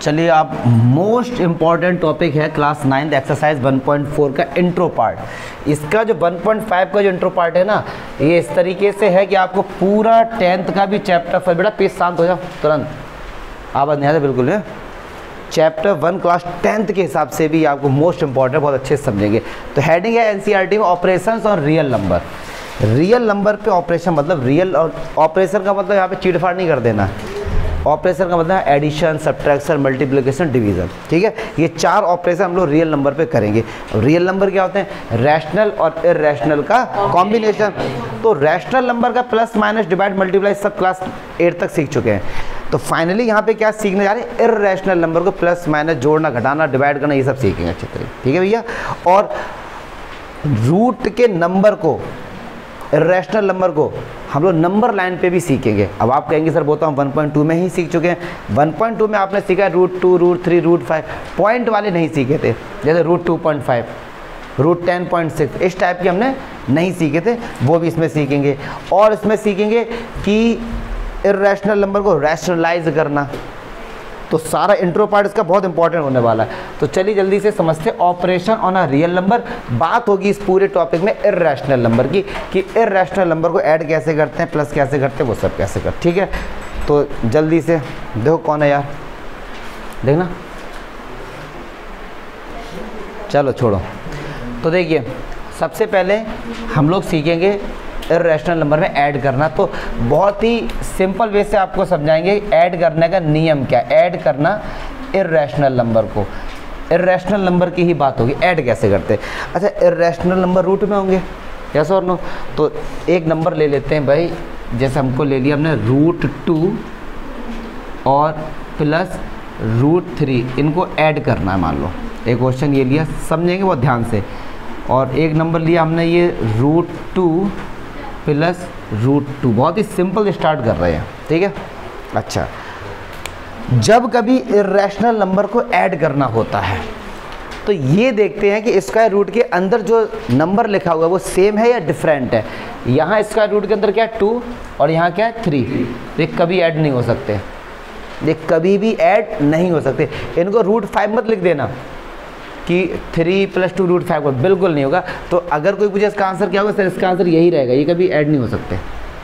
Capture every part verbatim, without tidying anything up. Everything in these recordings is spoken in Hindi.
चलिए, आप मोस्ट इम्पॉर्टेंट टॉपिक है class ninth exercise one point four का इंट्रो पार्ट। इसका जो वन पॉइंट फाइव का जो इंट्रो पार्ट है ना, ये इस तरीके से है कि आपको पूरा टेंथ का भी चैप्टर फर्स्ट, बेटा पेज शांत हो जाओ तुरंत, आवाज़ नहीं आता बिल्कुल है। चैप्टर वन क्लास टेंथ के हिसाब से भी आपको मोस्ट इंपॉर्टेंट बहुत अच्छे से समझेंगे। तो हेडिंग है एनसीईआरटी में ऑपरेशंस और रियल नंबर। रियल नंबर पे ऑपरेशन मतलब रियल, और ऑपरेशन का मतलब यहाँ पे चीड़फाड़ नहीं कर देना। ऑपरेशन का मतलब एडिशन, सब्ट्रैक्शन, मल्टीप्लिकेशन, डिवीज़न, ठीक है। ये चार ऑपरेशन हम लोग रियल नंबर पे करेंगे। रियल नंबर क्या होते हैं? रैशनल और इरैशनल का कॉम्बिनेशन। तो रैशनल नंबर का प्लस माइनस डिवाइड मल्टीप्लाई सब क्लास एट तक सीख चुके हैं। तो फाइनली यहाँ पे क्या सीखने जा रहे हैं? इरैशनल नंबर को प्लस माइनस, जोड़ना, घटाना, डिवाइड करना, ये सब सीखेंगे अच्छे तरीके, ठीक है भैया। और रूट के नंबर को, इरैशनल नंबर को हम लोग नंबर लाइन पे भी सीखेंगे। अब आप कहेंगे सर वो तो हम वन पॉइंट टू में ही सीख चुके हैं। वन पॉइंट टू में आपने सीखा root two, root three, root five, point वाले नहीं सीखे थे, जैसे root two point five, root ten point six, इस टाइप के हमने नहीं सीखे थे, वो भी इसमें सीखेंगे। और इसमें सीखेंगे कि इरैशनल नंबर को रैशनलाइज करना। तो सारा इंट्रो पार्ट इसका बहुत इंपॉर्टेंट होने वाला है। तो चलिए जल्दी से समझते हैं operation on a real number. बात होगी इस पूरे टॉपिक में इरैशनल नंबर की, कि इरैशनल नंबर को ऐड कैसे करते हैं, प्लस कैसे करते हैं, वो सब कैसे करते हैं, ठीक है। तो जल्दी से देखो कौन है यार, देखना, चलो छोड़ो। तो देखिए सबसे पहले हम लोग सीखेंगे इरैशनल नंबर में ऐड करना। तो बहुत ही सिंपल वे से आपको समझाएंगे ऐड करने का नियम क्या, ऐड करना इरैशनल नंबर को। इरैशनल नंबर की ही बात होगी, ऐड कैसे करते हैं। अच्छा, इरैशनल नंबर रूट में होंगे, यस और नो? तो एक नंबर ले लेते हैं भाई, जैसे हमको ले लिया हमने रूट टू और प्लस रूट थ्री, इनको ऐड करना है। मान लो एक क्वेश्चन ये लिया, समझेंगे बहुत ध्यान से। और एक नंबर लिया हमने ये root two plus root two, बहुत ही सिंपल स्टार्ट कर रहे हैं, ठीक है। अच्छा, जब कभी इरैशनल नंबर को ऐड करना होता है तो ये देखते हैं कि स्क्वायर रूट के अंदर जो नंबर लिखा हुआ है वो सेम है या डिफरेंट है। यहाँ स्क्वायर रूट के अंदर क्या है? टू, और यहाँ क्या है? थ्री। ये कभी ऐड नहीं हो सकते, ये कभी भी ऐड नहीं हो सकते। इनको रूट फाइव मत लिख देना कि three plus two root five, बिल्कुल नहीं होगा। तो अगर कोई पूछे इसका आंसर क्या होगा, सर इसका आंसर यही रहेगा, ये कभी ऐड नहीं हो सकते।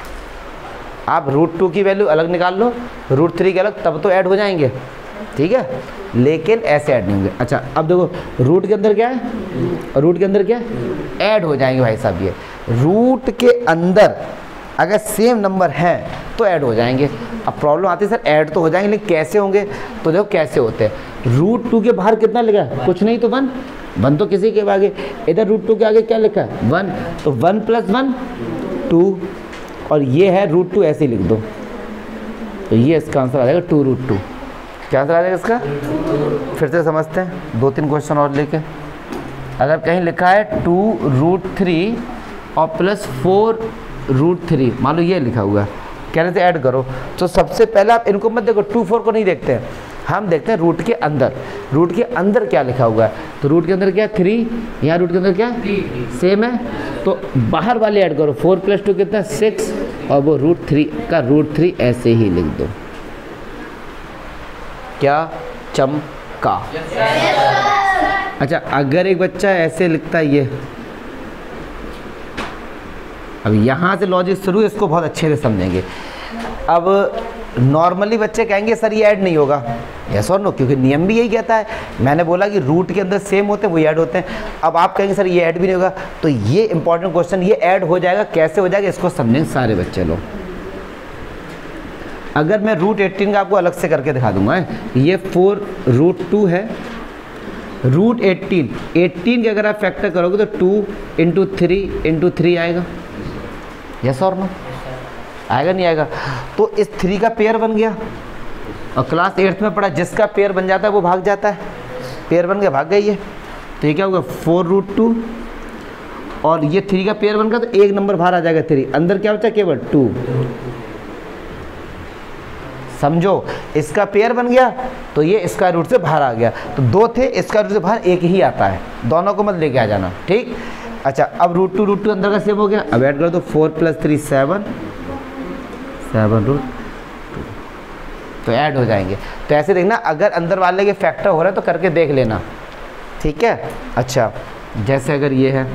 आप रूट टू की वैल्यू अलग निकाल लो, रूट थ्री की अलग, तब तो ऐड हो जाएंगे, ठीक है, लेकिन ऐसे ऐड नहीं होंगे। अच्छा, अब देखो रूट के अंदर क्या है, रूट के अंदर क्या है, ऐड हो जाएंगे भाई साहब। ये रूट के अंदर अगर सेम नंबर है तो ऐड हो जाएंगे। अब प्रॉब्लम आती है सर ऐड तो हो जाएंगे लेकिन कैसे होंगे? तो देखो कैसे होते हैं। रूट टू के बाहर कितना लिखा है? कुछ नहीं, तो वन, वन तो किसी के आगे। इधर रूट टू के आगे क्या लिखा है? वन, तो वन प्लस वन टू, और ये है रूट टू, ऐसे ही लिख दो। तो ये इसका आंसर आ जाएगा टू रूट टू। क्या आंसर आ जाएगा इसका? फिर से समझते हैं, दो तीन क्वेश्चन और लेके। अगर कहीं लिखा है टू रूट थ्री और प्लस फोर रूट थ्री, मान लो ये लिखा हुआ है, कहने से ऐड करो, तो सबसे पहले आप इनको मत देखो, टू फोर को नहीं देखते हैं, हम देखते हैं रूट के अंदर। रूट के अंदर क्या लिखा हुआ है? तो रूट के अंदर क्या है? थ्री, यहाँ रूट के अंदर क्या है? सेम है, तो बाहर वाले ऐड करो। फोर प्लस टू कितना? सिक्स, और वो रूट थ्री का रूट थ्री ऐसे ही लिख दो। क्या चमका? अच्छा, अगर एक बच्चा ऐसे लिखता है ये, अब यहाँ से लॉजिक शुरू, इसको बहुत अच्छे से समझेंगे। अब नॉर्मली बच्चे कहेंगे सर ये ऐड नहीं होगा, यस और नो, क्योंकि नियम भी यही कहता है। मैंने बोला कि रूट के अंदर सेम होते हैं, वो ऐड होते हैं। अब आप कहेंगे सर ये ऐड भी नहीं होगा, तो ये इंपॉर्टेंट क्वेश्चन, ये ऐड हो जाएगा, कैसे हो जाएगा इसको समझेंगे सारे बच्चे लोग। अगर मैं रूट एटीन का आपको अलग से करके दिखा दूंगा, ये फोर रूट टू है, रूट एटीन, एटीन के अगर आप फैक्टर करोगे तो two into three into three आएगा, यस और नो? आएगा नहीं आएगा? तो इस थ्री का पेयर बन गया, और क्लास एट्थ में पढ़ा जिसका पेयर बन जाता है वो भाग जाता है, पेयर बन गया, भाग गई है। तो ये क्या होगा? फोर रूट टू, और ये थ्री का पेयर बन गया, तो एक नंबर बाहर आ जाएगा थ्री, अंदर क्या बचा? केवल टू। समझो, इसका पेयर बन गया तो ये स्क्वायर रूट से बाहर आ गया, तो दो थे, स्क्वायर रूट से बाहर एक ही आता है, दोनों को मत लेके आ जाना, ठीक। अच्छा, अब रूट टू रूट टू अंदर का सेम हो गया, अब ऐड कर दो, four plus three seven, seven root two. तो ऐड हो जाएंगे। तो ऐसे देखना, अगर अंदर वाले के फैक्टर हो रहे हैं तो करके देख लेना, ठीक है। अच्छा, जैसे अगर ये है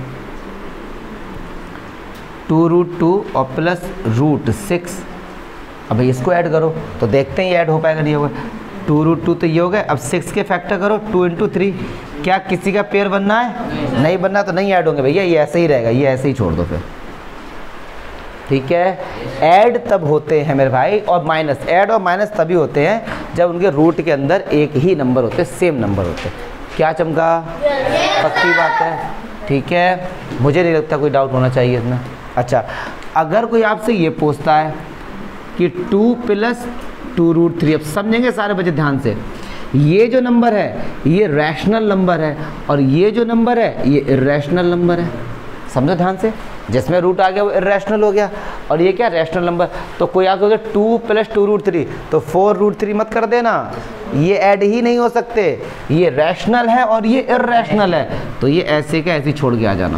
टू रूट टू और प्लस रूट सिक्स, अब इसको ऐड करो तो देखते हैं ये ऐड हो पाएगा नहीं होगा। टू रूट टू तो ये हो गया, अब सिक्स के फैक्टर करो, टू इंटू थ्री, क्या किसी का पेयर बनना है? नहीं, नहीं बनना तो नहीं ऐड होंगे भैया, ये ऐसे ही रहेगा, ये ऐसे ही छोड़ दो फिर, ठीक है। ऐड तब होते हैं मेरे भाई, और माइनस, ऐड और माइनस तभी होते हैं जब उनके रूट के अंदर एक ही नंबर होते हैं, सेम नंबर होते हैं। क्या चमका? पक्की बात है, ठीक है। मुझे नहीं लगता कोई डाउट होना चाहिए इसमें। अच्छा, अगर कोई आपसे ये पूछता है कि two plus two root three, अब समझेंगे सारे बच्चे ध्यान से, ये जो नंबर है ये रैशनल नंबर है और ये जो नंबर है ये इर्रेशनल नंबर है, समझो ध्यान से। जिसमें रूट आ गया वो इर्रेशनल हो गया और ये क्या? Rational number. तो कोई आप कहोगे two plus two root three, तो फोर रूट थ्री मत कर देना, ये ऐड ही नहीं हो सकते, ये रैशनल है और ये इर्रेशनल है, तो ये ऐसे का ऐसे छोड़ के आ जाना।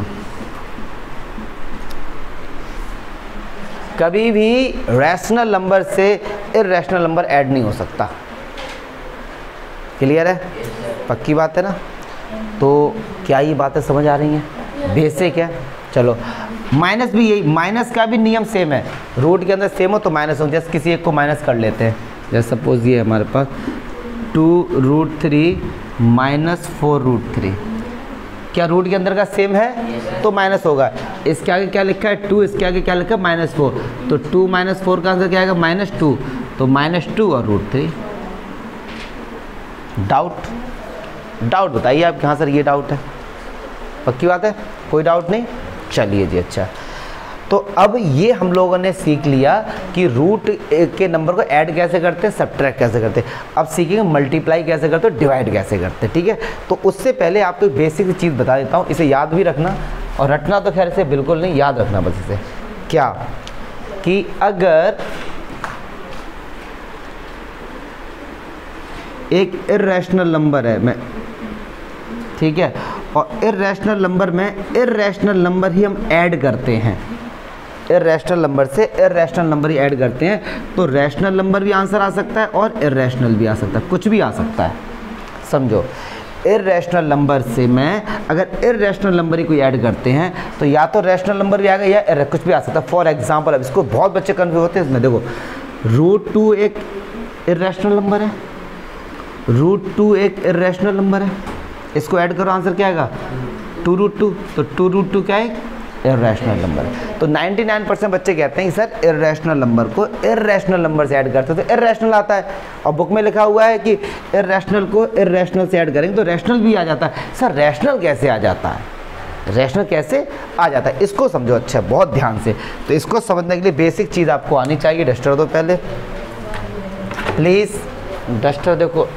कभी भी रैशनल नंबर से इर्रेशनल नंबर ऐड नहीं हो सकता। क्लियर है? पक्की बात है ना? तो क्या ये बातें समझ आ रही हैं? बेसिक है। चलो, माइनस भी यही, माइनस का भी नियम सेम है, रूट के अंदर सेम हो तो माइनस हो। जैसे किसी एक को माइनस कर लेते हैं, जैसे सपोज ये हमारे पास two root three minus four root three, क्या रूट के अंदर का सेम है तो माइनस होगा। इसके आगे क्या लिखा है? टू, इसके आगे क्या लिखा है? माइनस फोर, तो टू माइनस फोर का आंसर क्या आएगा? माइनस टू, तो माइनस टू और रूट थ्री। डाउट? डाउट बताइए आप, कहाँ सर ये डाउट है? पक्की बात है, कोई डाउट नहीं? चलिए जी, अच्छा। तो अब ये हम लोगों ने सीख लिया कि रूट के नंबर को ऐड कैसे करते हैं, सब्ट्रैक्ट कैसे करते हैं। अब सीखेंगे मल्टीप्लाई कैसे करते हैं, डिवाइड कैसे करते हैं, ठीक है। तो उससे पहले आपको एक बेसिक चीज़ बता देता हूँ, इसे याद भी रखना, और रटना तो खैर इसे बिल्कुल नहीं, याद रखना बस इसे। क्या कि अगर एक इर्रेशनल नंबर है, मैं ठीक है, और इर्रेशनल नंबर में इर्रेशनल नंबर ही हम ऐड करते हैं, इर्रेशनल नंबर से इर्रेशनल नंबर ही ऐड करते हैं, तो रैशनल नंबर भी आंसर आ सकता है और इर्रेशनल भी आ सकता है, कुछ भी आ सकता है, समझो। इर्रेशनल नंबर से मैं अगर इर्रेशनल नंबर ही कोई ऐड करते हैं तो या तो रैशनल नंबर भी आएगा या कुछ भी आ सकता है। फॉर एग्जांपल, अब इसको बहुत बच्चे कन्फ्यूज होते हैं इसमें, देखो रूट टू एक इर्रेशनल नंबर है, रूट टू एक इर्रेशनल नंबर है, इसको ऐड करो आंसर क्या आएगा? टू रूट टू, तो टू रूट टू क्या है? इर्रेशनल नंबर है। तो निन्यानवे परसेंट बच्चे कहते हैं कि सर इर्रेशनल नंबर को इर्रेशनल नंबर से ऐड करते हैं तो इर्रेशनल आता है, और बुक में लिखा हुआ है कि इर्रेशनल को इर्रेशनल से ऐड करेंगे तो रैशनल भी आ जाता है। सर रैशनल कैसे आ जाता है? रैशनल कैसे आ जाता है, इसको समझो अच्छा बहुत ध्यान से। तो इसको समझने के लिए बेसिक चीज़ आपको आनी चाहिए। डस्टर दो पहले प्लीज़, डस्टर देखो।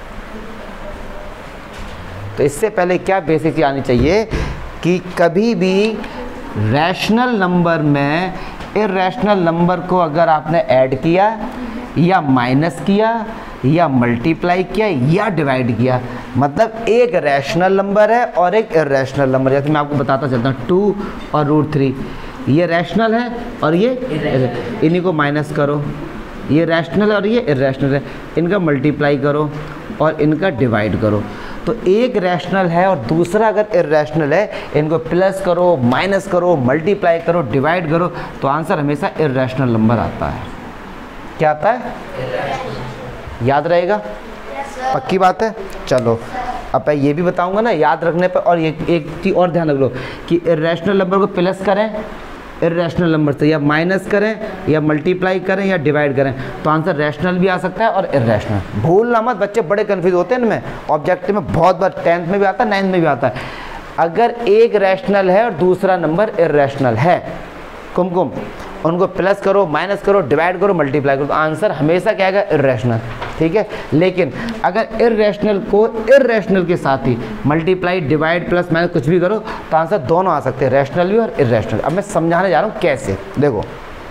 तो इससे पहले क्या बेसिक चीज़ आनी चाहिए कि कभी भी रैशनल नंबर में इर्रेशनल नंबर को अगर आपने ऐड किया या माइनस किया या मल्टीप्लाई किया या डिवाइड किया, मतलब एक रैशनल नंबर है और एक इर्रेशनल नंबर। जैसे मैं आपको बताता चलता हूँ, टू और रूट थ्री, ये रैशनल है और ये, इन्हीं को माइनस करो, ये रैशनल है और ये इर्रेशनल है, इनका मल्टीप्लाई करो और इनका डिवाइड करो। तो एक रैशनल है और दूसरा अगर इर्रेशनल है, इनको प्लस करो, माइनस करो, मल्टीप्लाई करो, डिवाइड करो, तो आंसर हमेशा इर्रेशनल नंबर आता है। क्या आता है? याद रहेगा? पक्की बात है। चलो, अब मैं ये भी बताऊंगा ना याद रखने पर, और एक एक चीज़ और ध्यान रख लो कि इर्रेशनल नंबर को प्लस करें इर्रेशनल नंबर से, या माइनस करें या मल्टीप्लाई करें या डिवाइड करें, तो आंसर रैशनल भी आ सकता है और इर्रेशनल। भूलना मत, बच्चे बड़े कंफ्यूज होते हैं इनमें। ऑब्जेक्टिव में बहुत बार टेंथ में भी आता है, नाइन्थ में भी आता है। अगर एक रैशनल है और दूसरा नंबर इर्रेशनल है, कुमकुम, उनको प्लस करो, माइनस करो, डिवाइड करो, मल्टीप्लाई करो, तो आंसर हमेशा क्या आएगा? इर्रेशनल, ठीक है। लेकिन अगर इर्रेशनल को इर्रेशनल के साथ ही मल्टीप्लाई, डिवाइड, प्लस, माइनस कुछ भी करो तो आंसर दोनों आ सकते हैं, रैशनल भी और इर्रेशनल। अब मैं समझाने जा रहा हूँ कैसे। देखो,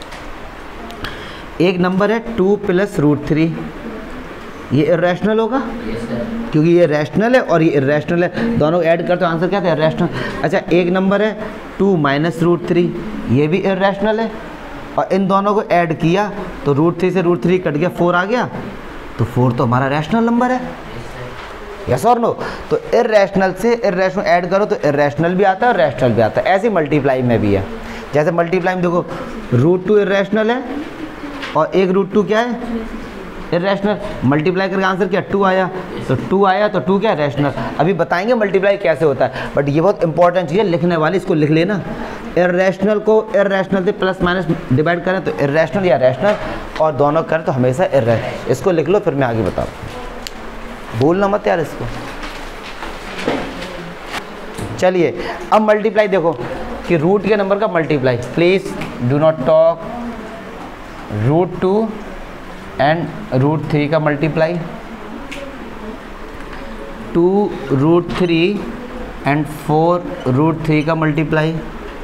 एक नंबर है टू प्लस रूट थ्री, ये इर्रेशनल होगा क्योंकि ये रैशनल है और ये इर्रेशनल है, दोनों ऐड करते हो आंसर क्या था? इर्रेशनल। अच्छा, एक नंबर है टू माइनस रूट थ्री, ये भी इर्रेशनल है, और इन दोनों को ऐड किया तो रूट थ्री से रूट थ्री कट गया, फोर आ गया, तो फोर तो हमारा रैशनल नंबर है, यस और नो। तो इर्रेशनल से इर्रेशनल ऐड करो तो इर्रेशनल भी आता है और रैशनल भी आता है। ऐसे मल्टीप्लाई में भी है, जैसे मल्टीप्लाई में देखो रूट टू इर्रेशनल है और एक रूट टू क्या है इर्रेशनल, मल्टीप्लाई करके आंसर क्या टू आया, तो टू आया तो टू क्या है रैशनल। अभी बताएंगे मल्टीप्लाई कैसे होता है, बट ये बहुत इंपॉर्टेंट चीज़ है, लिखने वाले इसको लिख लेना। इर्रेशनल को इर्रेशनल से प्लस माइनस डिवाइड करें तो इर्रेशनल या रैशनल, और दोनों करें तो हमेशा इर्रेशनल। इसको लिख लो फिर मैं आगे बताऊँ, भूलना मत यार इसको। चलिए अब मल्टीप्लाई देखो कि रूट के नंबर का multiply, please do not talk. Root two and root three का multiply, two root three and four root three का multiply,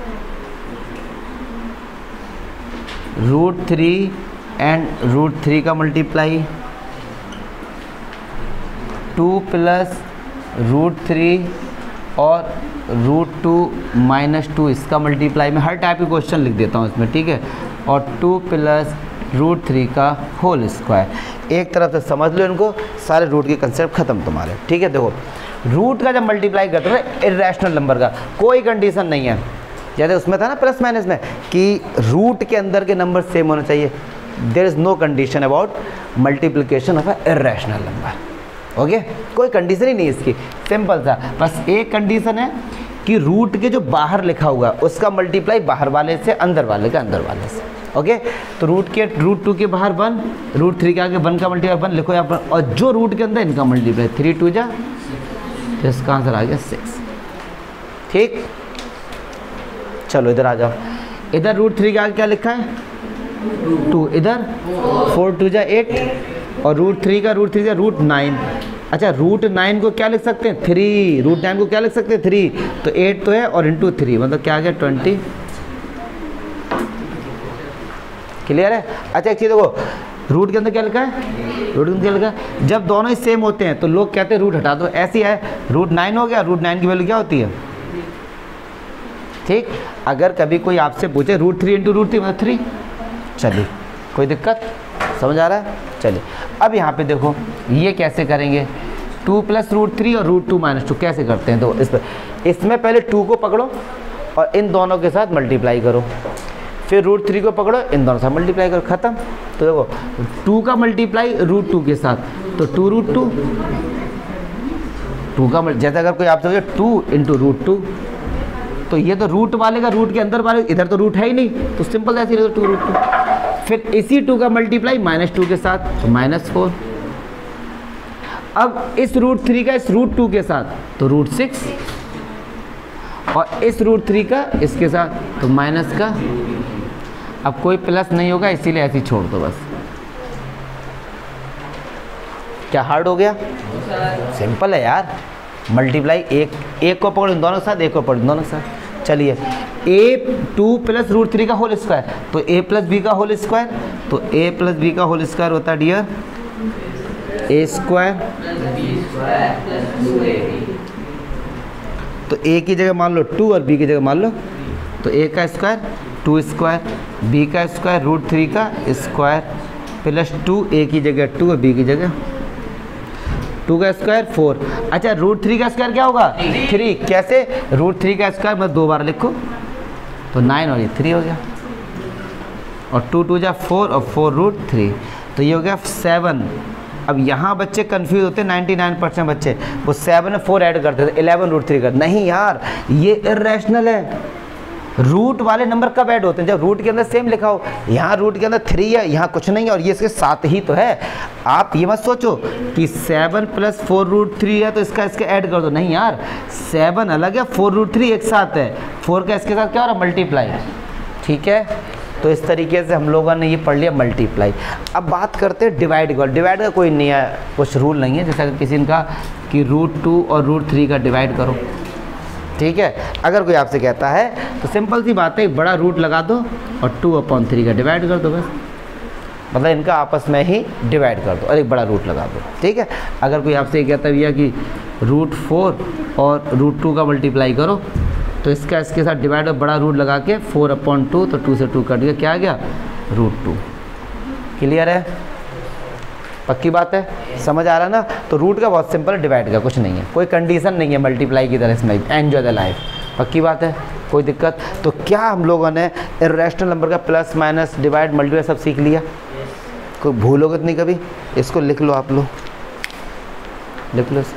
root three and root three का multiply, two plus root three और रूट टू माइनस टू इसका मल्टीप्लाई। मैं हर टाइप के क्वेश्चन लिख देता हूँ इसमें, ठीक है। और टू प्लस रूट थ्री का होल स्क्वायर। एक तरफ से समझ लो इनको, सारे रूट के कंसेप्ट खत्म तुम्हारे, ठीक है। देखो रूट का जब मल्टीप्लाई करते हो इर्रेशनल नंबर का कोई कंडीशन नहीं है, जैसे उसमें था ना प्लस माइनस में कि रूट के अंदर के नंबर सेम होना चाहिए। There is no condition about multiplication of a irrational number, okay. कोई कंडीशन ही नहीं इसकी, सिंपल सा। बस एक कंडीशन है कि रूट के जो बाहर लिखा हुआ उसका मल्टीप्लाई बाहर वाले से अंदर वाले का अंदर वाले से, ओके। तो रूट के रूट टू के बाहर वन, रूट थ्री के आगे वन का मल्टीप्लाई वन लिखो यहाँ पर, और जो रूट के अंदर इनका मल्टीप्लाई थ्री टू जा, तो इसका आंसर आ गया सिक्स, ठीक। चलो इधर आ जाओ, इधर रूट थ्री के आगे क्या लिखा है टू, इधर फोर टू जा एट, और रूट थ्री का रूट थ्री का रूट नाइन। अच्छा रूट नाइन को क्या लिख सकते हैं थ्री, रूट नाइन को क्या लिख सकते हैं थ्री, तो एट तो है और इंटू थ्री मतलब क्या आ गया ट्वेंटी। क्लियर है। अच्छा एक चीज़ देखो, रूट के अंदर क्या लिखा है, रूट के अंदर क्या लिखा है, जब दोनों ही सेम होते हैं तो लोग कहते हैं रूट हटा दो, ऐसी है रूट नाइन हो गया, रूट नाइन की वैल्यू क्या होती है, ठीक। अगर कभी कोई आपसे पूछे root three into root three मतलब थ्री, चलिए कोई दिक्कत, समझ आ रहा है। चलिए अब यहाँ पे देखो ये कैसे करेंगे, टू प्लस रूट थ्री और रूट टू माइनस टू कैसे करते हैं। तो इस पर इसमें पहले टू को पकड़ो और इन दोनों के साथ मल्टीप्लाई करो, फिर रूट थ्री को पकड़ो इन दोनों से मल्टीप्लाई करो, खत्म। तो देखो टू का मल्टीप्लाई रूट टू के साथ, तो टू रूट टू, टू का जैसे अगर कोई आपसे बोले टू इंटू रूट टू, तो ये तो रूट वाले का रूट के अंदर वाले, इधर तो रूट है ही नहीं, तो सिंपल ऐसे ही टू रूट टू। फिर इसी टू का मल्टीप्लाई माइनस टू के साथ, तो माइनस फोर। अब इस रूट थ्री का इस रूट टू के साथ तो रूट सिक्स, और इस रूट थ्री का इसके साथ तो माइनस का। अब कोई प्लस नहीं होगा इसीलिए ऐसे ही छोड़ दो बस। क्या हार्ड हो गया, सिंपल है यार। मल्टीप्लाई एक एक को पकड़ो इन दोनों के साथ, एक को पकड़ो इन दोनों के साथ। चलिए A two plus root three का होल स्क्वायर, तो ए प्लस बी का होल स्क्वायर, तो ए प्लस बी का होल स्क्वायर होता है डियर ए स्क्वायर, तो ए की जगह मान लो टू और बी की जगह मान लो, तो ए का स्क्वायर टू स्क्वायर, बी का स्क्वायर रूट थ्री का स्क्वायर प्लस टू, ए की जगह टू और बी की जगह टू का स्क्वायर फोर। अच्छा रूट थ्री का स्क्वायर क्या होगा थ्री, कैसे रूट थ्री का स्क्वायर मैं दो बार लिखो तो नाइन और ये थ्री हो गया, और टू टू जा फोर और फोर रूट थ्री, तो ये हो गया सेवन। अब यहाँ बच्चे कंफ्यूज होते हैं, निन्यानवे परसेंट बच्चे वो सेवन में फोर ऐड करते थे, इलेवन रूट थ्री कर, नहीं यार ये इर्रेशनल है। रूट वाले नंबर कब ऐड होते हैं, जब रूट के अंदर सेम लिखा हो। यहाँ रूट के अंदर थ्री है, यहाँ कुछ नहीं है, और ये इसके साथ ही तो है। आप ये मत सोचो कि seven plus four root three है तो इसका इसके ऐड कर दो, नहीं यार सेवन अलग है, फोर रूट थ्री एक साथ है, फोर का इसके साथ क्या हो रहा है मल्टीप्लाई, ठीक है। तो इस तरीके से हम लोगों ने ये पढ़ लिया मल्टीप्लाई। अब बात करते हैं डिवाइड का। डिवाइड का कोई नहीं है, कुछ रूल नहीं है, जैसे अगर किसी ने कहा कि रूट टू और रूट थ्री का डिवाइड करो, ठीक है। अगर कोई आपसे कहता है तो सिंपल सी बात है, एक बड़ा रूट लगा दो और टू अपॉन थ्री का डिवाइड कर दो बस, मतलब इनका आपस में ही डिवाइड कर दो और एक बड़ा रूट लगा दो, ठीक है। अगर कोई आपसे कहता भैया कि रूट फोर और रूट टू का मल्टीप्लाई करो, तो इसका इसके साथ डिवाइड और बड़ा रूट लगा के फोर अपॉन टू, तो टू से टू कट गया, क्या आ गया रूट टू। क्लियर है। पक्की बात है, समझ आ रहा है ना। तो रूट का बहुत सिंपल है, डिवाइड का कुछ नहीं है, कोई कंडीशन नहीं है मल्टीप्लाई की तरह इसमें। एंजॉय द लाइफ, पक्की बात है, कोई दिक्कत। तो क्या हम लोगों ने इर्रेशनल नंबर का प्लस माइनस डिवाइड मल्टीप्लाई सब सीख लिया? कोई भूलोगे तो नहीं कभी? इसको लिख लो आप लोग, लिख लो।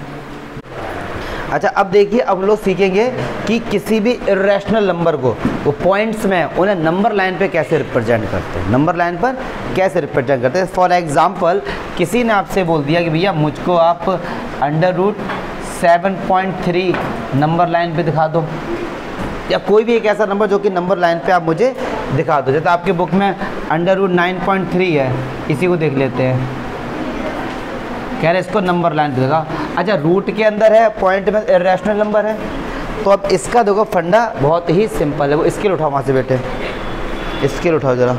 अच्छा अब देखिए, अब लोग सीखेंगे कि किसी भी इर्रेशनल नंबर को वो पॉइंट्स में उन्हें नंबर लाइन पे कैसे रिप्रेजेंट करते हैं, नंबर लाइन पर कैसे रिप्रेजेंट करते हैं। फॉर एग्जांपल किसी ने आपसे बोल दिया कि भैया मुझको आप under root seven point three number line पे दिखा दो, या कोई भी एक ऐसा नंबर जो कि नंबर लाइन पे आप मुझे दिखा दो। जैसे आपके बुक में under root nine point three है, इसी को देख लेते हैं, कह रहे इसको नंबर लाइन पे दिखा। अच्छा रूट के अंदर है, पॉइंट में इर्रेशनल नंबर है, तो अब इसका देखो फंडा बहुत ही सिंपल है। वो स्केल उठाओ वहाँ से बेटे, स्केल उठाओ ज़रा।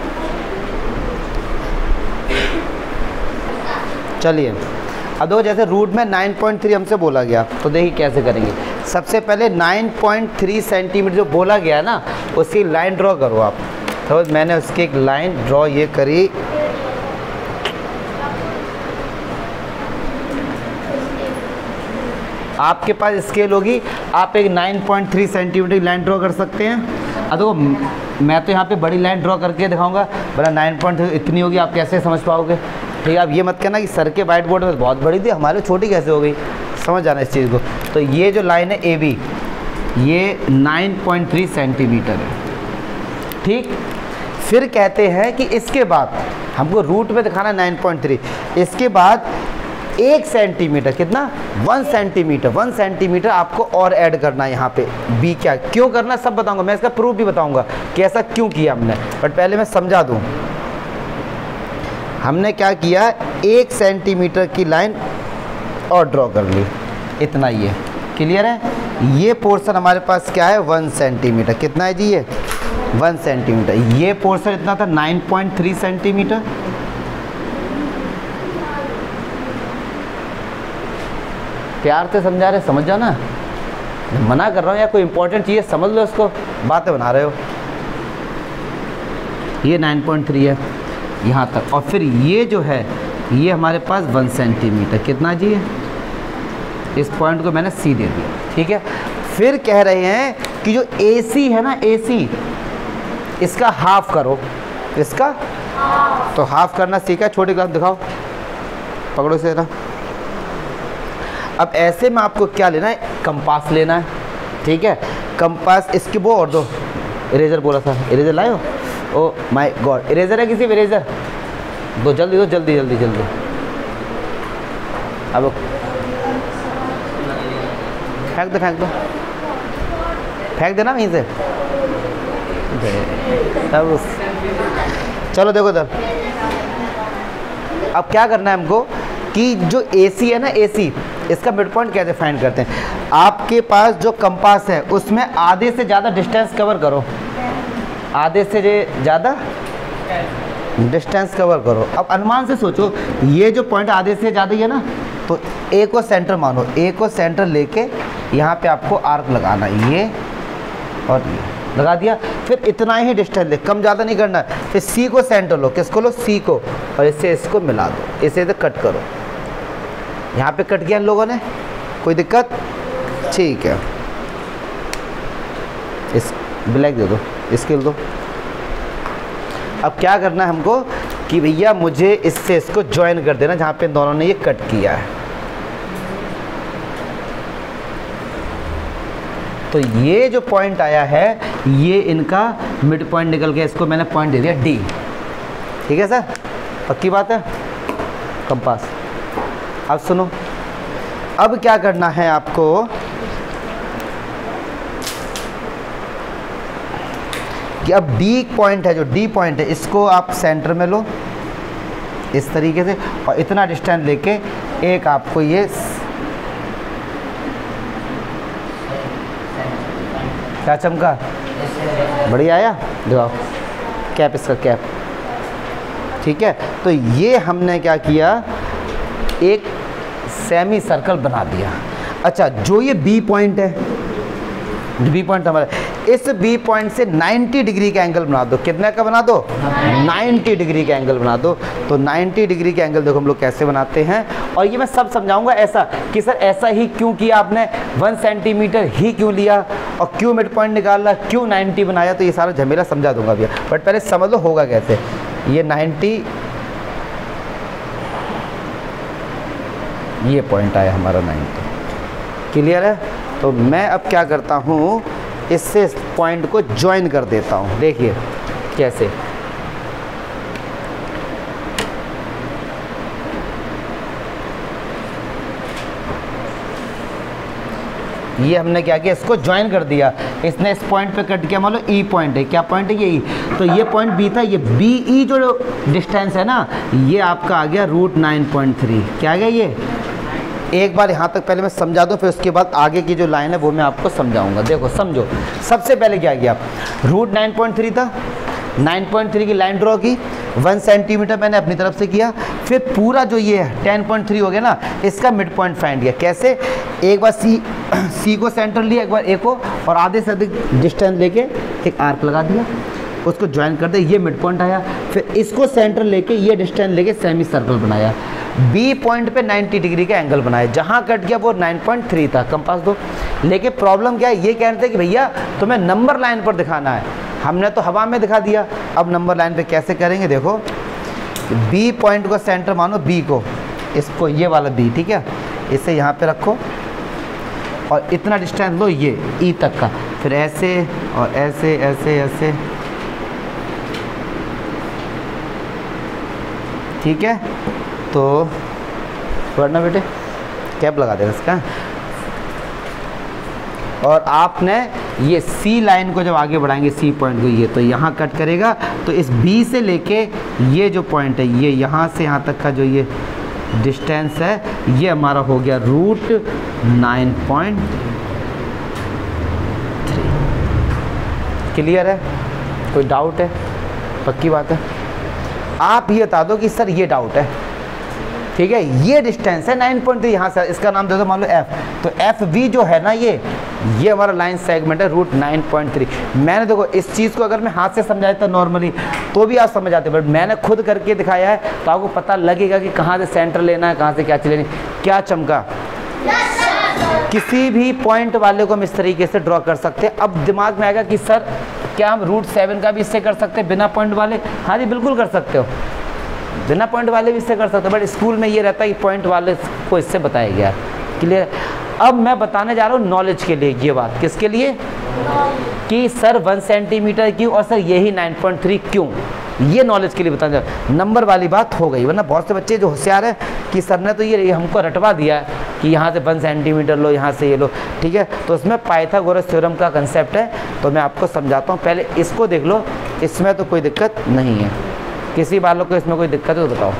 चलिए अब देखो, जैसे रूट में नाइन पॉइंट थ्री हमसे बोला गया, तो देखिए कैसे करेंगे। सबसे पहले नाइन पॉइंट थ्री सेंटीमीटर जो बोला गया ना, उसकी लाइन ड्रॉ करो आप। तो मैंने उसकी एक लाइन ड्रॉ ये करी, आपके पास स्केल होगी, आप एक नाइन पॉइंट थ्री सेंटीमीटर की लाइन ड्रॉ कर सकते हैं। अब देखो मैं तो यहाँ पे बड़ी लाइन ड्रॉ करके दिखाऊंगा, बड़ा नाइन पॉइंट थ्री इतनी होगी, आप कैसे समझ पाओगे? ठीक है, आप ये मत कहना कि सर के वाइट बोर्ड में बहुत बड़ी थी, हमारे छोटी कैसे हो गई, समझ जाना इस चीज़ को। तो ये जो लाइन है ए बी, ये नाइन पॉइंट थ्री सेंटीमीटर है, ठीक। फिर कहते हैं कि इसके बाद हमको रूट में दिखाना नाइन पॉइंट थ्री, इसके बाद एक सेंटीमीटर, कितना, वन सेंटीमीटर, वन सेंटीमीटर आपको और ऐड करना है यहाँ पे। बी क्या क्यों करना सब बताऊंगा मैं, इसका प्रूफ भी बताऊंगा कि ऐसा क्यों किया हमने, बट पहले मैं समझा दूँ। हमने क्या किया, एक सेंटीमीटर की लाइन और ड्रॉ कर ली, इतना ही है, क्लियर है। ये पोर्शन हमारे पास क्या है, वन सेंटीमीटर, कितना है जी ये, वन सेंटीमीटर। ये पोर्शन इतना था नाइन पॉइंट थ्री सेंटीमीटर। प्यार से समझा रहे, समझ जाओ ना, मना कर रहा हूँ, या कोई इंपॉर्टेंट चीज़ समझ लो उसको, बातें बना रहे हो। ये नाइन पॉइंट थ्री है यहाँ तक, और फिर ये जो है ये हमारे पास वन सेंटीमीटर, कितना जी है, इस पॉइंट को मैंने सी दे दिया, ठीक है। फिर कह रहे हैं कि जो ए सी है ना, ए सी, इसका हाफ करो, इसका तो हाफ करना सीखा, छोटे क्लास दिखाओ, पकड़ो से ना। अब ऐसे में आपको क्या लेना है, कंपास लेना है, ठीक है। कंपास इसके वो और दो, इरेजर बोला था, इरेजर लाए हो, ओ माय गॉड, इरेजर है किसी भी, इरेजर दो, जल्दी दो, जल्दी जल्दी जल्दी। अब फेंक दो, फेंक दो, फेंक देना वहीं से, तब चलो देखो तब। अब क्या करना है हमको कि जो ए सी है ना, ए सी, इसका मिड पॉइंट कैसे फाइंड करते हैं। आपके पास जो कंपास है उसमें आधे से ज़्यादा डिस्टेंस कवर करो, आधे से ज़्यादा डिस्टेंस कवर करो। अब अनुमान से सोचो, ये जो पॉइंट आधे से ज़्यादा ही है ना, तो ए को सेंटर मानो, ए को सेंटर लेके यहाँ पे आपको आर्क लगाना, ये और ये लगा दिया। फिर इतना ही डिस्टेंस ले, कम ज़्यादा नहीं करना। फिर सी को सेंटर लो, किसको लो, सी को, और इससे इसको मिला दो, इसे तो कट करो। यहाँ पे कट गया इन लोगों ने, कोई दिक्कत, ठीक है। इस ब्लैक दे दो, स्केल दो। अब क्या करना है हमको कि भैया मुझे इससे इसको ज्वाइन कर देना, जहाँ पे इन दोनों ने ये कट किया है। तो ये जो पॉइंट आया है, ये इनका मिड पॉइंट निकल गया, इसको मैंने पॉइंट दे दिया डी, ठीक है सर, पक्की बात है। कंपास, अब सुनो, अब क्या करना है आपको कि अब डी पॉइंट है, जो डी पॉइंट है, इसको आप सेंटर में लो इस तरीके से, और इतना डिस्टेंस लेके एक आपको ये क्या चमका, बढ़िया आया, दिखाओ कैप, इसका कैप, ठीक है। तो ये हमने क्या किया, एक सेमी सर्कल बना दिया। अच्छा, जो ये बी पॉइंट है, बी पॉइंट हमारा, इस बी पॉइंट से नब्बे डिग्री का एंगल बना दो। कितने का बना दो? नब्बे डिग्री का एंगल बना दो। तो नब्बे डिग्री का एंगल देखो हम लोग कैसे बनाते हैं, और ये मैं सब समझाऊंगा ऐसा कि सर ऐसा ही क्यों किया आपने, वन सेंटीमीटर ही क्यों लिया और क्यों मिड पॉइंट निकाला, क्यों नब्बे बनाया, तो ये सारा झमेला समझा दूंगा भैया। बट पहले समझ लो होगा कैसे। ये नब्बे, ये पॉइंट आया हमारा नब्बे, क्लियर है। तो मैं अब क्या करता हूँ, इससे इस पॉइंट को ज्वाइन कर देता हूँ। देखिए कैसे, ये हमने क्या किया, इसको ज्वाइन कर दिया। इसने इस पॉइंट पे कट किया, मान लो ई पॉइंट है, क्या पॉइंट है ये ई, तो ये पॉइंट बी था, ये बी ई जो डिस्टेंस है ना, ये आपका आ गया रूट नाइन पॉइंट थ्री। क्या आ गया ये? एक बार यहाँ तक पहले मैं समझा दूँ, फिर उसके बाद आगे की जो लाइन है वो मैं आपको समझाऊंगा। देखो समझो, सबसे पहले क्या किया, रूट नाइन पॉइंट थ्री था, नाइन पॉइंट थ्री की लाइन ड्रॉ की, वन सेंटीमीटर मैंने अपनी तरफ से किया, फिर पूरा जो ये है टेन पॉइंट थ्री हो गया ना, इसका मिड पॉइंट फाइंड किया। कैसे? एक बार सी सी को सेंटर लिया, एक बार ए को, और आधे से अधिक डिस्टेंस लेके एक आर्क लगा दिया, उसको ज्वाइन कर दे, ये मिड पॉइंट आया। फिर इसको सेंटर लेके ये डिस्टेंस लेके सेमी सर्कल बनाया, बी पॉइंट पे नब्बे डिग्री का एंगल बनाया। जहाँ कट गया वो नाइन पॉइंट थ्री था, कंपास दो। लेकिन प्रॉब्लम क्या है, ये कह रहे थे कि भैया तुम्हें नंबर लाइन पर दिखाना है, हमने तो हवा में दिखा दिया, अब नंबर लाइन पे कैसे करेंगे। देखो बी पॉइंट को सेंटर मानो, बी को, इसको ये वाला बी, ठीक है, इसे यहाँ पे रखो और इतना डिस्टेंस लो ये ई तक का, फिर ऐसे और ऐसे ऐसे ऐसे, ठीक है। तो वरना बेटे कैप लगा देगा इसका। और आपने ये सी लाइन को जब आगे बढ़ाएंगे, सी पॉइंट को, ये तो यहाँ कट करेगा, तो इस बी से लेके ये जो पॉइंट है, ये यहाँ से यहाँ तक का जो ये डिस्टेंस है, ये हमारा हो गया root nine point three. Clear है? कोई डाउट है? पक्की बात है? आप ये बता दो कि सर ये डाउट है, ठीक है। ये डिस्टेंस है नाइन पॉइंट थ्री, यहाँ से इसका नाम दे दो मान लो एफ, तो एफ वी जो है ना, ये ये हमारा लाइन सेगमेंट है रूट नाइन पॉइंट थ्री। मैंने देखो इस चीज़ को अगर मैं हाथ से समझाया था नॉर्मली तो भी आप समझ आते, बट मैंने खुद करके दिखाया है तो आपको पता लगेगा कि कहाँ से सेंटर लेना है, कहाँ से क्या चीज़ लेनी। क्या चमका? किसी भी पॉइंट वाले को हम इस तरीके से ड्रॉ कर सकते हैं। अब दिमाग में आएगा कि सर क्या हम रूट सेवन का भी इससे कर सकते हैं बिना पॉइंट वाले? हाँ जी बिल्कुल कर सकते हो, बिना पॉइंट वाले भी इससे कर सकते हो, बट स्कूल में ये रहता है कि पॉइंट वाले को इससे बताया गया। क्लियर? अब मैं बताने जा रहा हूँ नॉलेज के लिए ये बात। किसके लिए? कि सर वन सेंटीमीटर क्यों और सर यही नाइन पॉइंट थ्री क्यों, ये नॉलेज के लिए बताने जा रहा हूँ। नंबर वाली बात हो गई, वरना बहुत से बच्चे जो होशियार है कि सर ने तो ये हमको रटवा दिया है कि यहाँ से वन सेंटीमीटर लो, यहाँ से ये लो, ठीक है। तो उसमें पाइथागोरस थ्योरम का कंसेप्ट है, तो मैं आपको समझाता हूँ। पहले इसको देख लो, इसमें तो कोई दिक्कत नहीं है। किसी वालों को इसमें कोई दिक्कत है तो बताओ।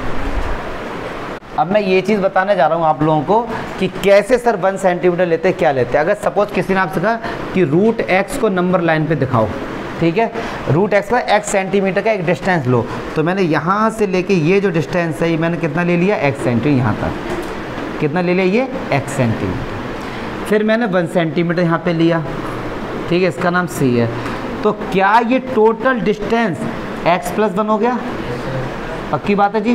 अब मैं ये चीज़ बताने जा रहा हूँ आप लोगों को कि कैसे सर वन सेंटीमीटर लेते हैं, क्या लेते हैं। अगर सपोज किसी ने आपसे कहा कि रूट एक्स को नंबर लाइन पे दिखाओ, ठीक है, रूट एक्स का एक्स सेंटीमीटर का एक डिस्टेंस लो, तो मैंने यहाँ से लेके ये जो डिस्टेंस है ये मैंने कितना ले लिया, एक्स सेंटीमीटर, यहाँ तक कितना ले लिया, ये एक्स सेंटीमीटर। फिर मैंने वन सेंटीमीटर यहाँ पे लिया, ठीक है, इसका नाम सी है। तो क्या ये total distance X plus one हो गया? पक्की बात है जी,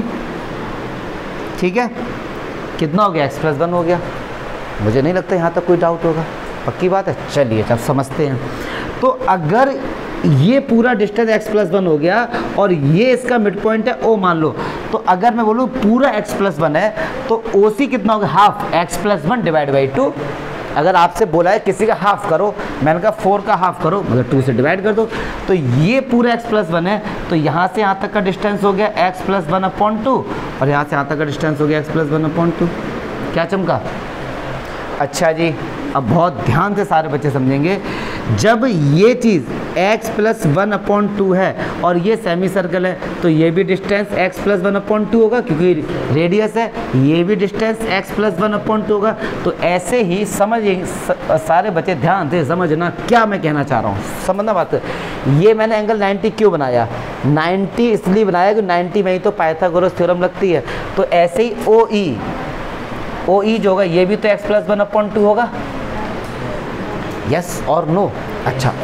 ठीक है। कितना हो गया? एक्स प्लस वन हो गया। मुझे नहीं लगता यहाँ तक कोई डाउट होगा, पक्की बात है। चलिए अब समझते हैं। तो अगर ये पूरा डिस्टेंस एक्स प्लस वन हो गया और ये इसका मिड पॉइंट है ओ मान लो, तो अगर मैं बोलूँ पूरा एक्स प्लस वन है तो ओ सी कितना होगा? Half X plus one divide by two. अगर आपसे बोला है किसी का हाफ करो, मैंने कहा फोर का हाफ करो, मतलब टू से डिवाइड कर दो। तो ये पूरा एक्स प्लस वन है, तो यहाँ से यहाँ तक का डिस्टेंस हो गया X plus one upon two, और यहाँ से यहाँ तक का डिस्टेंस हो गया X plus one upon two. क्या चमका? अच्छा जी, अब बहुत ध्यान से सारे बच्चे समझेंगे। जब ये चीज़ x plus one upon two है और ये सेमी सर्कल है, तो ये भी distance x plus one upon two होगा क्योंकि रेडियस है, ये भी distance x plus one upon two होगा। तो ऐसे ही समझिए सारे बच्चे, ध्यान से समझना क्या मैं कहना चाह रहा हूँ, समझना बात। ये मैंने एंगल नाइन्टी क्यों बनाया? नाइन्टी इसलिए बनाया कि नाइन्टी में ही तो पाइथागोरस थ्योरम लगती है। तो ऐसे ही ओ ई ओ ई जो होगा ये भी तो x plus one upon two होगा, यस और नो। अच्छा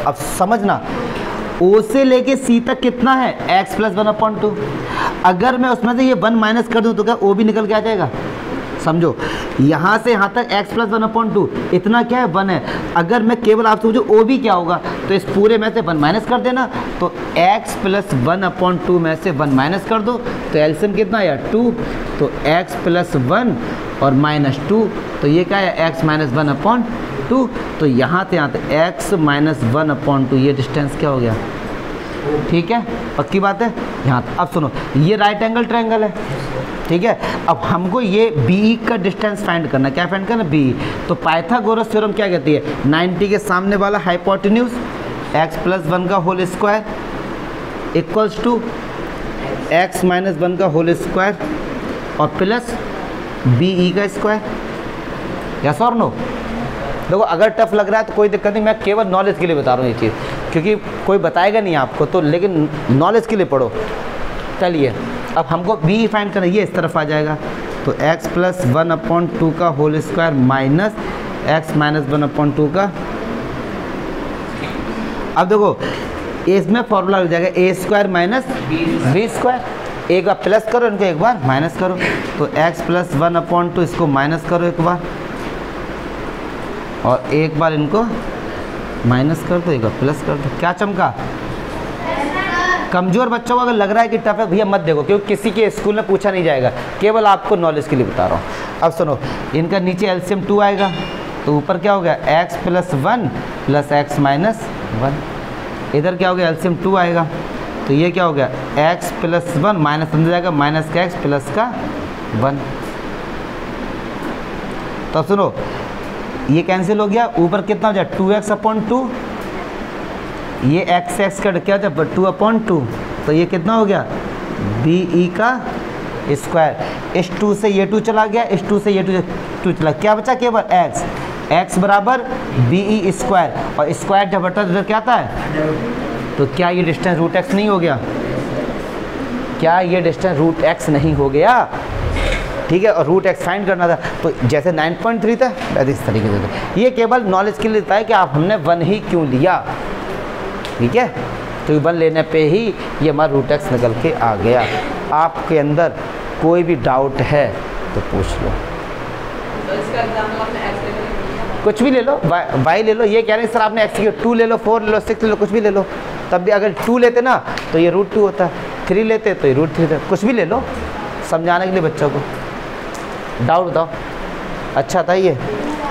अब समझना, ओ से लेके सी तक कितना है, X plus one upon two. अगर मैं उसमें से ये वन माइनस कर दूँ तो क्या ओ भी निकल के आ जाएगा। समझो, यहाँ से यहाँ तक x plus one upon two, इतना क्या है, वन है। अगर मैं केवल आपसे पूछूँ ओ भी क्या होगा, तो इस पूरे में से वन माइनस कर देना, तो x plus one upon two में से वन माइनस कर दो, तो एलसीएम कितना आया, टू। तो x प्लस वन और माइनस टू, तो ये क्या है, x minus one upon two. तो यहाँ से यहाँ तक x minus one upon two, ये डिस्टेंस क्या हो गया, ठीक है, पक्की बात है। यहाँ अब सुनो, ये राइट एंगल ट्रायंगल है, ठीक है। अब हमको ये बी ई का डिस्टेंस फाइंड करना, क्या फाइंड करना, बी ई। तो पाइथागोरस थ्योरम क्या कहती है, नाइन्टी के सामने वाला हाइपोटेन्यूज एक्स प्लस वन का whole square equals to X minus one का होल स्क्वायर और प्लस बी ई का स्क्वायर। यस और नो? देखो, अगर टफ लग रहा है तो कोई दिक्कत नहीं, मैं केवल नॉलेज के लिए बता रहा हूँ ये चीज़, क्योंकि कोई बताएगा नहीं आपको, तो लेकिन नॉलेज के लिए पढ़ो। चलिए, अब हमको बी फाइंड करना, ये इस तरफ आ जाएगा, तो x plus one upon two का whole square minus X minus one upon two का। अब देखो, इसमें फॉर्मूला लग जाएगा A square minus B square. एक बार प्लस करो, इनको एक बार माइनस करो, तो x plus one upon two, इसको माइनस करो एक बार, और एक बार इनको माइनस कर दो, एक बार प्लस कर दो। क्या चमका? कमज़ोर बच्चों को अगर लग रहा है कि टफ है, भैया मत देखो, क्योंकि किसी के स्कूल में पूछा नहीं जाएगा, केवल आपको नॉलेज के लिए बता रहा हूँ। अब सुनो, इनका नीचे एलसीएम टू आएगा, तो ऊपर क्या हो गया, x plus one plus X minus one. इधर क्या हो गया, एलसीएम टू आएगा, तो ये क्या हो गया, x प्लस वन माइनस अंदर जाएगा, माइनस का x प्लस का वन। तो सुनो, ये कैंसिल हो गया, ऊपर कितना हो जाए, टू एक्स अपॉन टू, ये x x का क्या था, टू अपॉन टू, तो ये कितना हो गया, बी ई का स्क्वायर। इस टू से ये टू चला गया, इस टू से ये टू टू चला, क्या बचा केवल x, x बराबर बी ई स्क्वायर, और स्क्वायर जब बटा तो क्या आता है, तो क्या ये डिस्टेंस रूट एक्स नहीं हो गया, क्या ये डिस्टेंस रूट एक्स नहीं हो गया, ठीक है। और रूट एक्स फाइंड करना था, तो जैसे नाइन पॉइंट थ्री था वैसे इस तरीके से था। ये केवल नॉलेज के लिए था कि आप हमने वन ही क्यों लिया, ठीक है। तो वन लेने पे ही ये हमारा रूट एक्स निकल के आ गया। आपके अंदर कोई भी डाउट है तो पूछ लो, तो इसका एग्जाम्पल आपने एक्स ले लिया, कुछ भी ले लो, वाई ले लो। ये कह रहे हैं सर आपने एक्स की टू ले लो, फोर ले लो, सिक्स ले लो, कुछ भी ले लो। तब भी अगर टू लेते ना तो ये रूट टू होता, थ्री लेते तो ये रूट थ्री था, कुछ भी ले लो समझाने के लिए बच्चों को। डाउट बताओ, अच्छा था ये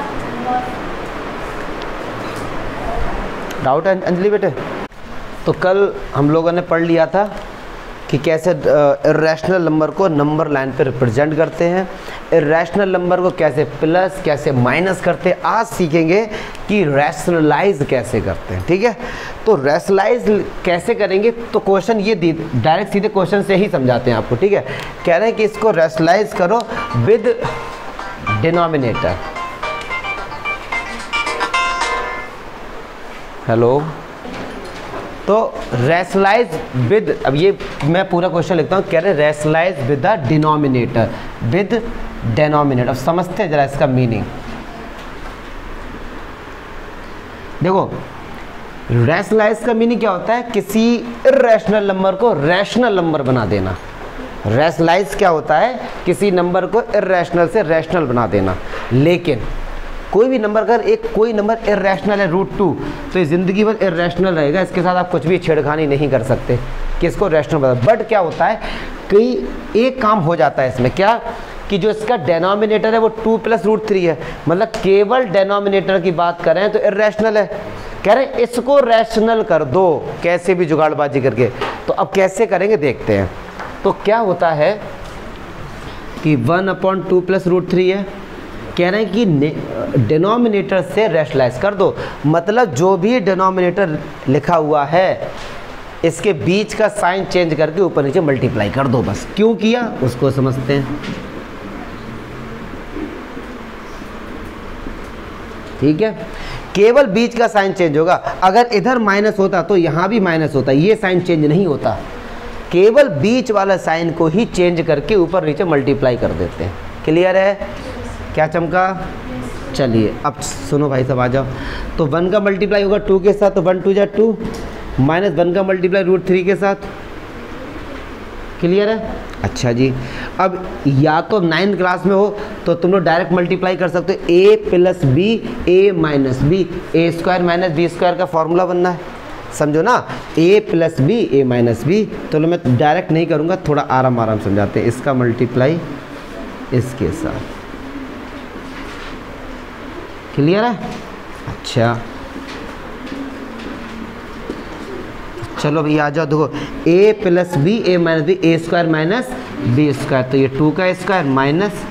डाउट है अंजलि बेटे? तो कल हम लोगों ने पढ़ लिया था कि कैसे इर्रेशनल नंबर को नंबर लाइन पे रिप्रेजेंट करते हैं, इर्रेशनल नंबर को कैसे प्लस कैसे माइनस करते हैं। आज सीखेंगे कि रैशनलाइज कैसे करते हैं, ठीक है। तो रैशनलाइज कैसे करेंगे, तो क्वेश्चन ये डायरेक्ट सीधे क्वेश्चन से ही समझाते हैं आपको, ठीक है। कह रहे हैं कि इसको रैशनलाइज करो विद डिनोमिनेटर। हेलो, तो रैशनलाइज विद, अब ये मैं पूरा क्वेश्चन लिखता हूँ, कह रहे rationalise with the denominator, with denominator. अब समझते हैं जरा इसका मीनिंग। देखो, रैशनलाइज का मीनिंग क्या होता है, किसी इर्रेशनल नंबर को रैशनल नंबर बना देना। रैशनलाइज क्या होता है, किसी नंबर को इर्रेशनल से रैशनल बना देना। लेकिन कोई भी नंबर, अगर एक कोई नंबर इर्रेशनल है रूट टू, तो ये ज़िंदगी भर इर्रेशनल रहेगा, इसके साथ आप कुछ भी छेड़खानी नहीं कर सकते कि इसको रैशनल बता। बट क्या होता है, कई एक काम हो जाता है इसमें, क्या कि जो इसका डेनोमिनेटर है वो टू प्लस रूट थ्री है, मतलब केवल डेनोमिनेटर की बात करें तो इर्रेशनल है। कह रहे हैं इसको रैशनल कर दो कैसे भी जुगाड़बाजी करके। तो अब कैसे करेंगे देखते हैं। तो क्या होता है कि one upon two plus root three है, कह रहे हैं कि डिनोमिनेटर से रैशनलाइज कर दो, मतलब जो भी डिनोमिनेटर लिखा हुआ है इसके बीच का साइन चेंज करके ऊपर नीचे मल्टीप्लाई कर दो। बस क्यों किया उसको समझते हैं, ठीक है। केवल बीच का साइन चेंज होगा, अगर इधर माइनस होता तो यहाँ भी माइनस होता, ये साइन चेंज नहीं होता, केवल बीच वाला साइन को ही चेंज करके ऊपर नीचे मल्टीप्लाई कर देते हैं। क्लियर है? क्या चमका? चलिए अब सुनो भाई सब आ जाओ। तो वन का मल्टीप्लाई होगा टू के साथ, तो वन टू जा टू, माइनस वन का मल्टीप्लाई रूट थ्री के साथ। क्लियर है? अच्छा जी, अब या तो नाइन्थ क्लास में हो तो तुम लोग डायरेक्ट मल्टीप्लाई कर सकते हो, a plus b a minus b, a square minus B square का फॉर्मूला बनना है, समझो ना, a plus b a minus b. तो मैं डायरेक्ट नहीं करूँगा, थोड़ा आराम आराम समझाते हैं। इसका मल्टीप्लाई इसके साथ। क्लियर है? अच्छा चलो भैया आ जाओ, देखो a plus b a minus b, a square minus B square, तो ये टू का स्क्वायर माइनस,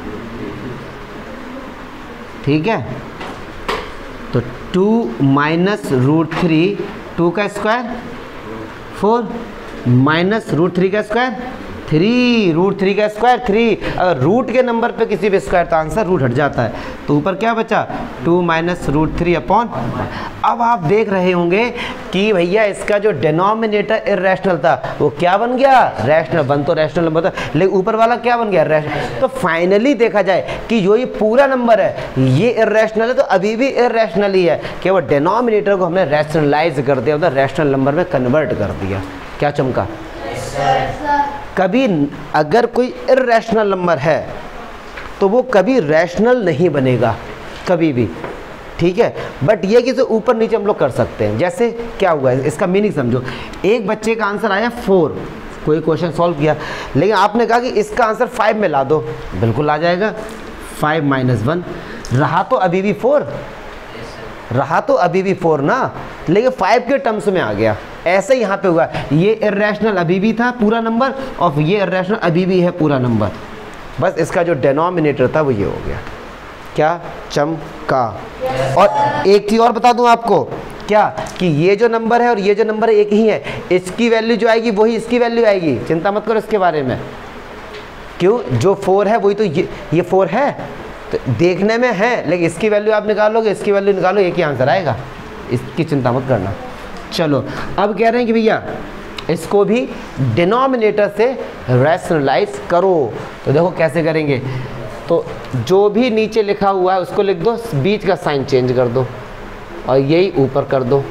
ठीक है, तो two minus root three, two का square four, minus root three का स्क्वायर थ्री, रूट थ्री का स्क्वायर थ्री। अगर रूट के नंबर पे किसी भी स्क्वायर तो आंसर रूट हट जाता है, तो ऊपर क्या बचा? Two minus root three upon. अब आप देख रहे होंगे कि भैया इसका जो डिनोमिनेटर इर्रेशनल था वो क्या बन गया? रैशनल। बन तो रैशनल नंबर था, लेकिन ऊपर वाला क्या बन गया? रैशनल। तो फाइनली देखा जाए कि जो ये पूरा नंबर है ये इर्रेशनल है, तो अभी भी इर्रेशनल ही है, केवल डिनोमिनेटर को हमने रैशनलाइज कर दिया, मतलब रैशनल नंबर में कन्वर्ट कर दिया। क्या चमका? कभी अगर कोई इर्रेशनल नंबर है तो वो कभी रैशनल नहीं बनेगा, कभी भी, ठीक है। बट ये कि जो ऊपर नीचे हम लोग कर सकते हैं। जैसे क्या हुआ है, इसका मीनिंग समझो। एक बच्चे का आंसर आया फोर, कोई क्वेश्चन सॉल्व किया, लेकिन आपने कहा कि इसका आंसर फाइव में ला दो, बिल्कुल आ जाएगा। फाइव माइनस वन, रहा तो अभी भी फोर, रहा तो अभी भी फोर ना, लेकिन फाइव के टर्म्स में आ गया। ऐसे यहाँ पे हुआ, ये इर्रेशनल अभी भी था पूरा नंबर, और ये इर्रेशनल अभी भी है पूरा नंबर, बस इसका जो डिनोमिनेटर था वो ये हो गया। क्या चमका? और एक चीज़ और बता दूं आपको, क्या कि ये जो नंबर है और ये जो नंबर है एक ही है, इसकी वैल्यू जो आएगी वही इसकी वैल्यू आएगी, चिंता मत करो इसके बारे में। क्यों? जो फोर है वही तो ये ये फोर है, तो देखने में है, लेकिन इसकी वैल्यू आप निकालोगे, इसकी वैल्यू निकालो, एक ही आंसर आएगा, इसकी चिंता मत करना। चलो अब कह रहे हैं कि भैया इसको भी डिनोमिनेटर से रैशनलाइज करो, तो देखो कैसे करेंगे। तो जो भी नीचे लिखा हुआ है उसको लिख दो, बीच का साइन चेंज कर दो और यही ऊपर कर दो।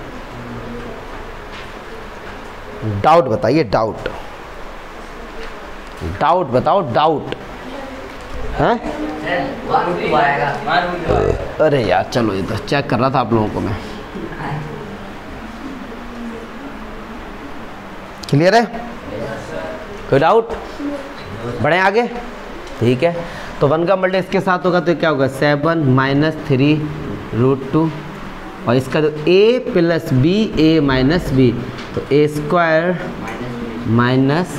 डाउट बताइए, डाउट डाउट बताओ, डाउट हैं? अरे यार चलो, ये तो चेक कर रहा था आप लोगों को मैं। क्लियर है? कोई डाउट? बढ़े आगे? ठीक है, तो वन का मल्टी इसके साथ होगा तो क्या होगा? Seven minus three root two, और इसका तो ए plus b a minus b, तो ए स्क्वायर माइनस,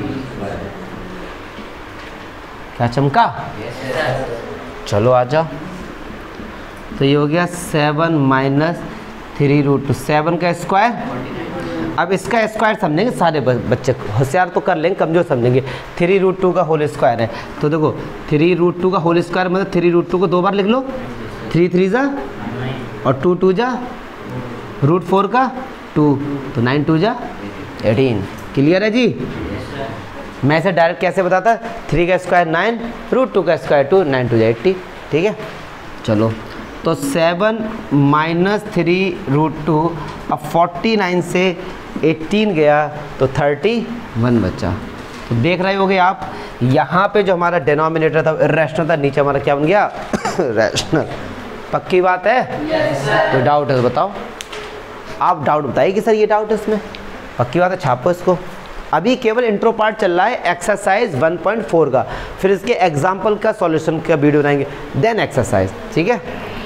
क्या चमका? चलो आ जाओ, तो ये हो गया seven minus three root two, seven का स्क्वायर। अब इसका स्क्वायर समझेंगे सारे बच्चे, होशियार तो कर लेंगे, कमजोर समझेंगे। थ्री रूट टू का होल स्क्वायर है, तो देखो थ्री रूट टू का होल स्क्वायर मतलब थ्री रूट टू को दो बार लिख लो, थ्री थ्री जा और टू टू जा, रूट फोर का टू, तो नाइन टू जा एटीन। क्लियर है जी? मैं इसे डायरेक्ट कैसे बताता? थ्री का स्क्वायर नाइन, रूट टू का स्क्वायर टू, नाइन टू जा एट्टी। ठीक है, चलो तो seven minus three root two, अब फोर्टी नाइन से एटीन गया तो थर्टी वन बचा। तो देख रहे होगे आप, यहाँ पे जो हमारा डिनोमिनेटर था इर्रेशनल था, नीचे हमारा क्या बन गया? रैशनल। पक्की बात है? yes, तो डाउट है तो बताओ, आप डाउट बताइए कि सर ये डाउट है इसमें। पक्की बात है, छापो इसको। अभी केवल इंट्रो पार्ट चल रहा है एक्सरसाइज वन पॉइंट फोर का, फिर इसके एग्जाम्पल का सॉल्यूशन का वीडियो बनाएंगे, देन एक्सरसाइज। ठीक है,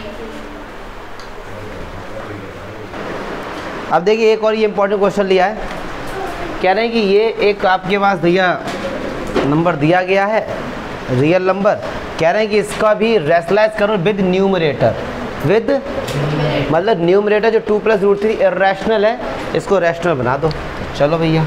अब देखिए एक और ये इंपॉर्टेंट क्वेश्चन लिया है। कह रहे हैं कि ये एक आपके पास भैया नंबर दिया गया है, रियल नंबर। कह रहे हैं कि इसका भी रैशनलाइज करो विद न्यूमरेटर, विद मतलब न्यूमरेटर जो two plus root three irrational है, इसको रैशनल बना दो। चलो भैया,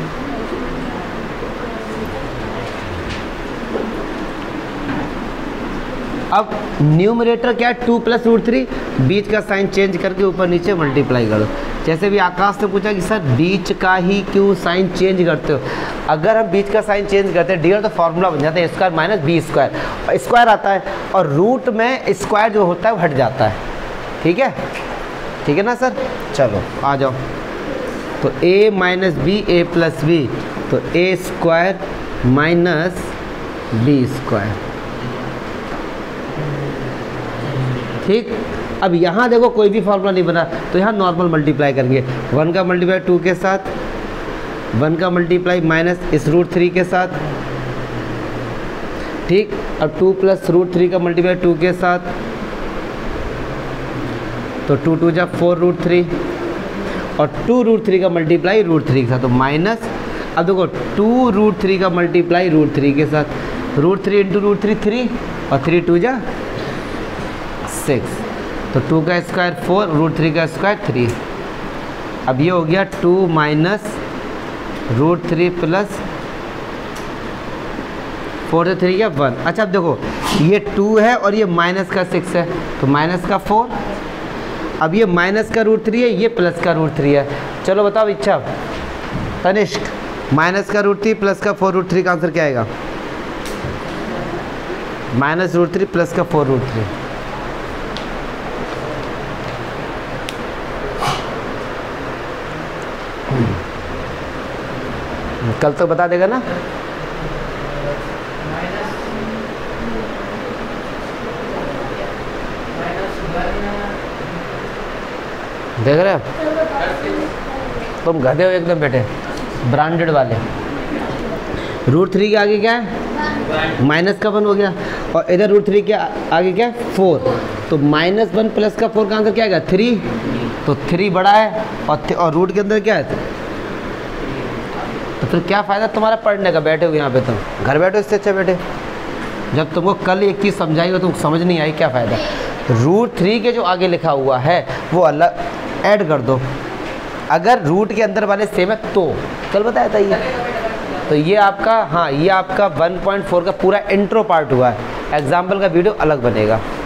अब न्यूमरेटर क्या है? टू प्लस रूट थ्री, बीच का साइन चेंज करके ऊपर नीचे मल्टीप्लाई करो। जैसे भी आकाश ने पूछा कि सर बीच का ही क्यों साइन चेंज करते हो, अगर हम बीच का साइन चेंज करते हैं डी तो फॉर्मूला बन जाता है square minus B square, square आता है और रूट में स्क्वायर जो होता है वो हट जाता है। ठीक है, ठीक है ना सर। चलो आ जाओ, तो a minus b a plus b, तो a square minus B square. ठीक, अब यहाँ देखो कोई भी फॉर्मूला नहीं बना, तो यहाँ नॉर्मल मल्टीप्लाई करेंगे, वन का मल्टीप्लाई टू के साथ, वन का मल्टीप्लाई माइनस इस रूट थ्री के साथ। ठीक, अब टू प्लस रूट थ्री का मल्टीप्लाई टू के साथ, तो टू टू जा फोर रूट थ्री, और टू रूट थ्री का मल्टीप्लाई रूट थ्री के साथ, तो माइनस। अब देखो टू रूट थ्री का मल्टीप्लाई रूट थ्री के साथ, root three into root three three, और थ्री टू जा सिक्स, तो टू का स्क्वायर फोर, रूट थ्री का स्क्वायर थ्री। अब ये हो गया two minus root three plus four से थ्री का वन। अच्छा अब देखो ये टू है और ये माइनस का सिक्स है, तो माइनस का फोर। अब ये माइनस का रूट थ्री है, ये प्लस का रूट थ्री है। चलो बताओ इच्छा तनिष्क, माइनस का रूट थ्री प्लस का फोर रूट थ्री का आंसर क्या आएगा? माइनस रूट थ्री प्लस का फोर रूट थ्री। कल तो बता देगा ना। देख रहे हो तुम गधे हो एकदम बेटे, ब्रांडेड वाले। रूट थ्री के आगे क्या है? माइनस का वन हो गया, और इधर रूट थ्री के आगे क्या है? फोर। तो माइनस वन प्लस का फोर का आंसर क्या आएगा? थ्री। तो थ्री बड़ा है और, और रूट के अंदर क्या है? तो फिर क्या फ़ायदा तुम्हारा पढ़ने का? बैठे हो यहाँ पे, तुम घर बैठो, इससे अच्छा बैठे। जब तुमको कल एक चीज़ समझाई तुम समझ नहीं आई, क्या फ़ायदा? रूट थ्री के जो आगे लिखा हुआ है वो अलग ऐड कर दो, अगर रूट के अंदर वाले सेम है तो। कल बताया था ये। तो ये आपका, हाँ ये आपका वन पॉइंट फोर का पूरा इंट्रो पार्ट हुआ है, एग्जाम्पल का वीडियो अलग बनेगा।